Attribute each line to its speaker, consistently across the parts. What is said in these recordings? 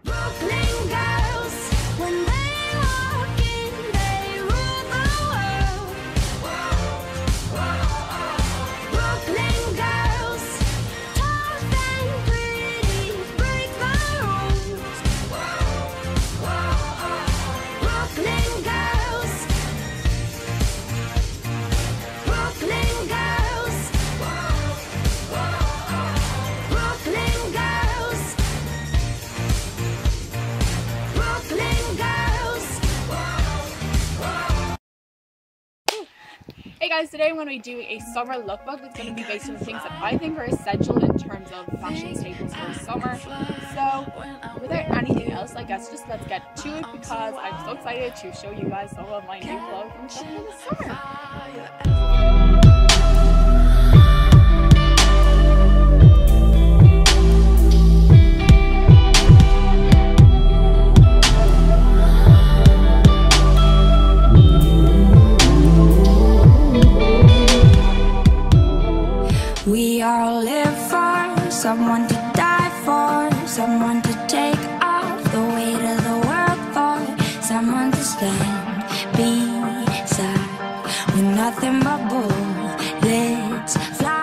Speaker 1: Brooklyn girls, when they walk in, they rule the world. Brooklyn girls, tough and pretty, break the rules. Brooklyn girls, Brooklyn girls, Brooklyn girls, Brooklyn girls.
Speaker 2: Hey guys, today I'm going to be doing a summer lookbook. It's going to be based on things that I think are essential in terms of fashion staples for summer. So without anything else, I guess just let's get to it because I'm so excited to show you guys some of my new clothes and stuff for the summer.
Speaker 1: We all live for someone to die for, someone to take off the weight of the world for, someone to stand beside with nothing but bullets fly.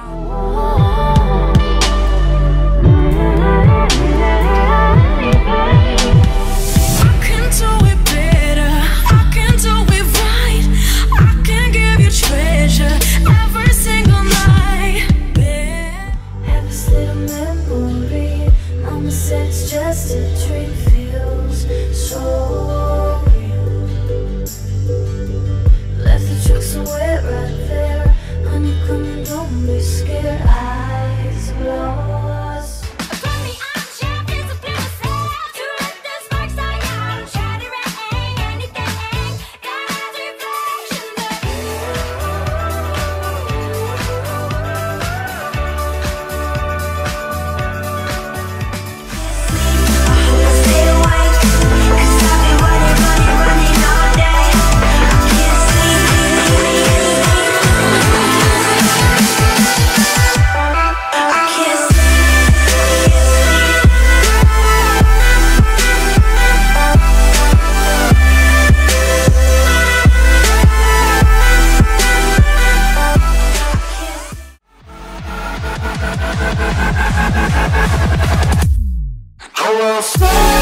Speaker 1: I can do it better, I can do it right, I can give you treasure every single night. Have this little memory, mama said it's just a dream, feels so real. Left the truck somewhere right there, honey, come and don't be scared, eyes lost. From the armchair, feels a blue self, to let the sparks die out, shattering anything, God's reflection
Speaker 3: I will stay.